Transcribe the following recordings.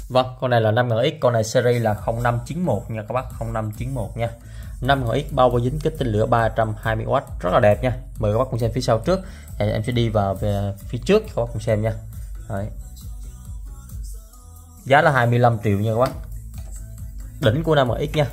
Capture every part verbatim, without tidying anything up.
Vâng, con này là năm nghìn x, con này series là không năm chín một nha các bác, không năm chín một nha. năm nghìn x bao bao dính kích tên lửa ba trăm hai mươi oát, rất là đẹp nha. Mời các bác cùng xem phía sau trước. Em sẽ đi vào về phía trước các bác cùng xem nha. Đấy. Giá là hai mươi lăm triệu nha các bác. Đỉnh của năm nghìn x nha.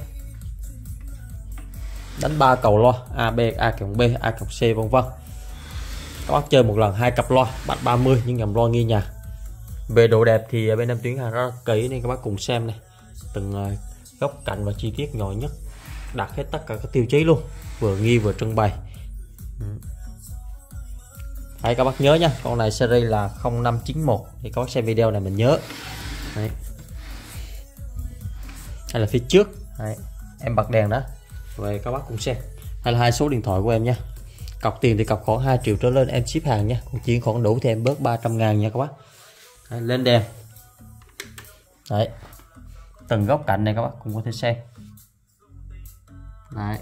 Đánh ba cầu loa A B, A cộng B, A cộng C vân vân. Các bác chơi một lần hai cặp loa bắt ba mươi nhưng nhầm loa nghi nhà. Về độ đẹp thì bên em tuyến hàng rất là kỹ nên các bác cùng xem này, từng góc cạnh và chi tiết nhỏ nhất, đặt hết tất cả các tiêu chí luôn, vừa nghi vừa trưng bày. Đấy, các bác nhớ nha, con này series là không năm chín một thì các bác xem video này mình nhớ. Đấy. Hay là phía trước. Đấy. Em bật đèn đó về các bác cùng xem. Hay là hai số điện thoại của em nha. Cọc tiền thì cọc khoảng hai triệu trở lên em ship hàng nha, còn chuyển khoản đủ thì em bớt ba trăm ngàn nha các bác. Đấy, lên đèn. Đấy, từng góc cạnh này các bác cũng có thể xem. Đấy,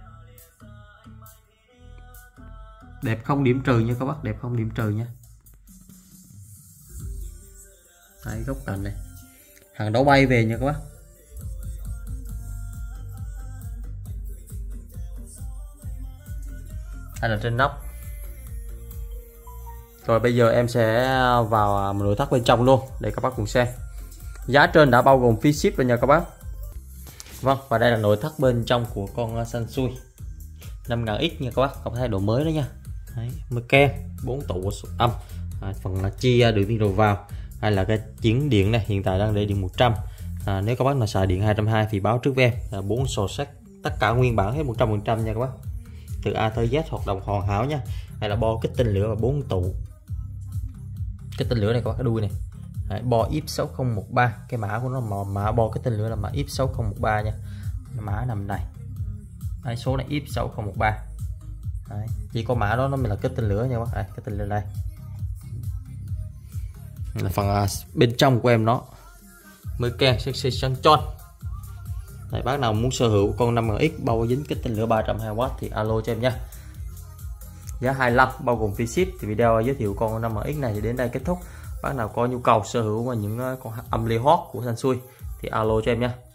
đẹp không điểm trừ nha các bác, đẹp không điểm trừ nha. Đấy, góc cạnh này hàng đấu bay về nha các bác. Hay là trên nóc. Rồi bây giờ em sẽ vào nội thất bên trong luôn để các bác cùng xem. Giá trên đã bao gồm phí ship rồi nha các bác. Vâng, và đây là nội thất bên trong của con Sansui năm nghìn x nha các bác, không thay đổi mới đó nha. Đấy, mới ken, bốn tụ âm, à, phần là chia đường điện đầu vào, hay là cái chuyển điện này hiện tại đang để điện một trăm. À, nếu các bác là xài điện hai trăm hai mươi thì báo trước với em là bốn sổ sách tất cả nguyên bản hết một trăm phần trăm nha các bác. Từ A tới Z hoạt động hoàn hảo nha. Hay là bo kích tên lửa và bốn tụ. Cái tên lửa này có cái đuôi này. Đấy, bo i ép sáu không một ba, cái mã của nó mà mã bo cái tên lửa là mã i ép sáu không một ba nha. Mã nằm này. Đấy, số này i ép sáu không một ba. Đấy, chỉ có mã đó nó mới là cái tên lửa nha các bác. Đây, cái tên lửa đây. Là phần à, bên trong của em nó mới ken sexy trắng tròn. Đấy, bác nào muốn sở hữu con năm nghìn x bao dính kích tên lửa ba trăm hai mươi oát thì alo cho em nha. Giá hai mươi lăm bao gồm phí ship. Thì video giới thiệu con năm nghìn x này thì đến đây kết thúc. Bác nào có nhu cầu sở hữu và những con âm ly hot của Sansui thì alo cho em nha.